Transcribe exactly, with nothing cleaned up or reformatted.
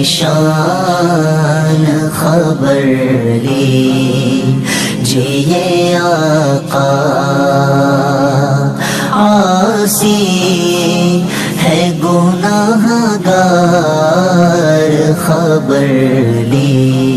शान खबर लीजिए आका। आसी है गुनाहगार खबर ली